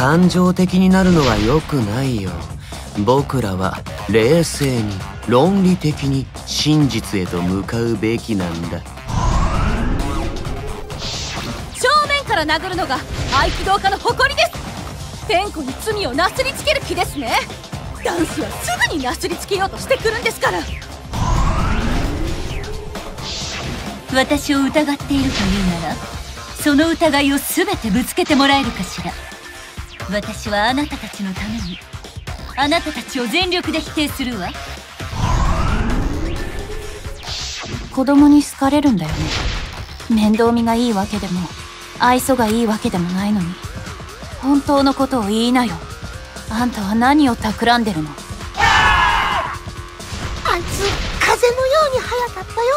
感情的になるのは良くないよ。僕らは冷静に論理的に真実へと向かうべきなんだ。 正面から殴るのが合気道家の誇りです。天子に罪をなすりつける気ですね。男子はすぐになすりつけようとしてくるんですから。 私を疑っているというなら、その疑いを全てぶつけてもらえるかしら。私はあなたたちのためにあなたたちを全力で否定するわ。 子供に好かれるんだよね。面倒見がいいわけでも愛想がいいわけでもないのに、本当のことを言いなよ。あんたは何を企んでるの？ あいつ風のように速かったよ。